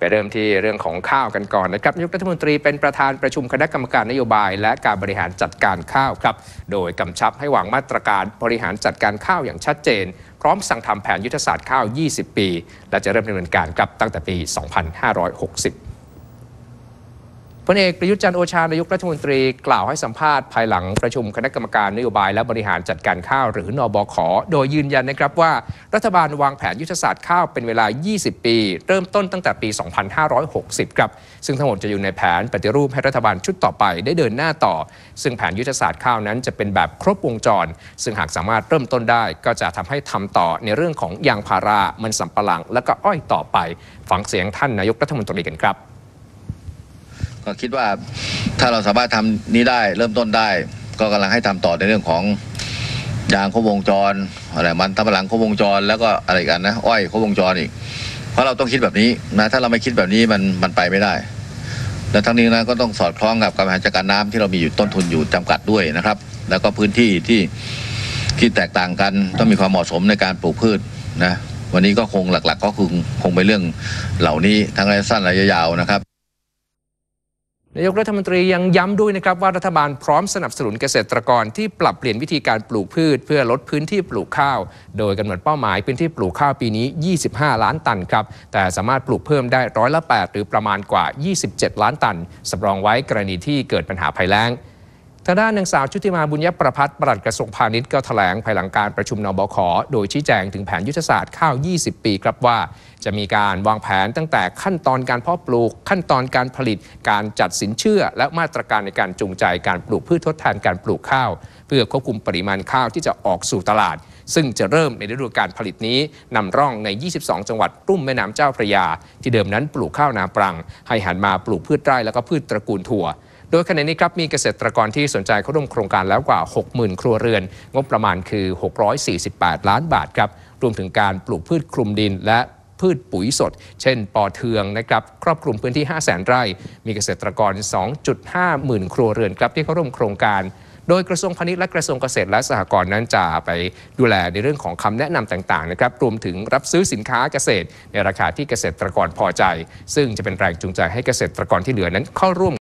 ไปเริ่มที่เรื่องของข้าวกันก่อนนะครับนายกรัฐมนตรีเป็นประธานประชุมคณะกรรมการนโยบายและการบริหารจัดการข้าวครับโดยกำชับให้วางมาตรการบริหารจัดการข้าวอย่างชัดเจนพร้อมสั่งทำแผนยุทธศาสตร์ข้าว 20 ปี และจะเริ่มดำเนินการครับตั้งแต่ปี 2560พลเอกประยุทธ์จันทร์โอชานายกรัฐมนตรีกล่าวให้สัมภาษณ์ภายหลังประชุมคณะกรรมการนโยบายและบริหารจัดการข้าวหรือนบข.โดยยืนยันนะครับว่ารัฐบาลวางแผนยุทธศาสตร์ข้าวเป็นเวลา 20 ปี เริ่มต้นตั้งแต่ปี 2560 ครับซึ่งทั้งหมดจะอยู่ในแผนปฏิรูปให้รัฐบาลชุดต่อไปได้เดินหน้าต่อซึ่งแผนยุทธศาสตร์ข้าวนั้นจะเป็นแบบครบวงจรซึ่งหากสามารถเริ่มต้นได้ก็จะทำให้ทำต่อในเรื่องของยางพารามันสำปะหลังและก็อ้อยต่อไปฟังเสียงท่านนายกรัฐมนตรีกันครับก็คิดว่าถ้าเราสามารถทำนี้ได้เริ่มต้นได้ก็กำลังให้ทำต่อในเรื่องของยางครบวงจรอะไรมันทำปะหลังครบวงจรแล้วก็อะไรกันนะอ้อยครบวงจรอีกเพราะเราต้องคิดแบบนี้นะถ้าเราไม่คิดแบบนี้มันไปไม่ได้และทั้งนี้นะก็ต้องสอดคล้องกับการบริหารจัดการน้ำที่เรามีอยู่ต้นทุนอยู่จำกัดด้วยนะครับแล้วก็พื้นที่ที่แตกต่างกันต้องมีความเหมาะสมในการปลูกพืชนะวันนี้ก็คงหลักๆก็คงเป็นเรื่องเหล่านี้ทั้งระยะสั้นระยะยาวนะครับนายกรัฐมนตรียังย้ำด้วยนะครับว่ารัฐบาลพร้อมสนับสนุนเกษตรกรที่ปรับเปลี่ยนวิธีการปลูกพืชเพื่อลดพื้นที่ปลูกข้าวโดยกำหนดเป้าหมายพื้นที่ปลูกข้าวปีนี้25ล้านตันครับแต่สามารถปลูกเพิ่มได้8%หรือประมาณกว่า27ล้านตันสำรองไว้กรณีที่เกิดปัญหาภัยแล้งทางด้านนางสาวชุติมาบุญยประภัตรปลัดกระทรวงพาณิชย์ก็แถลงภายหลังการประชุมนบข.โดยชี้แจงถึงแผนยุทธศาสตร์ข้าว 20 ปีครับว่าจะมีการวางแผนตั้งแต่ขั้นตอนการเพาะปลูกขั้นตอนการผลิตการจัดสินเชื่อและมาตรการในการจูงใจการปลูกพืชทดแทนการปลูกข้าวเพื่อควบคุมปริมาณข้าวที่จะออกสู่ตลาดซึ่งจะเริ่มในฤดูกาลผลิตนี้นำร่องใน 22 จังหวัดรุ่มแม่น้ำเจ้าพระยาที่เดิมนั้นปลูกข้าวนาปรังให้หันมาปลูกพืชไร่และก็พืชตระกูลถั่วโดยขณะนี้ครับมีเกษตรกรที่สนใจเข้าร่วมโครงการแล้วกว่า 60,000 ครัวเรือนงบประมาณคือ648ล้านบาทครับรวมถึงการปลูกพืชคลุมดินและพืชปุ๋ยสดเช่นปอเทืองนะครับครอบคลุมพื้นที่ 500,000 ไร่มีเกษตรกร 2.5 หมื่นครัวเรือนครับที่เข้าร่วมโครงการโดยกระทรวงพาณิชย์และกระทรวงเกษตรและสหกรณ์นั้นจะไปดูแลในเรื่องของคำแนะนำต่างๆนะครับรวมถึงรับซื้อสินค้าเกษตรในราคาที่เกษตรกรพอใจซึ่งจะเป็นแรงจูงใจให้เกษตรกรที่เหลือนั้นเข้าร่วม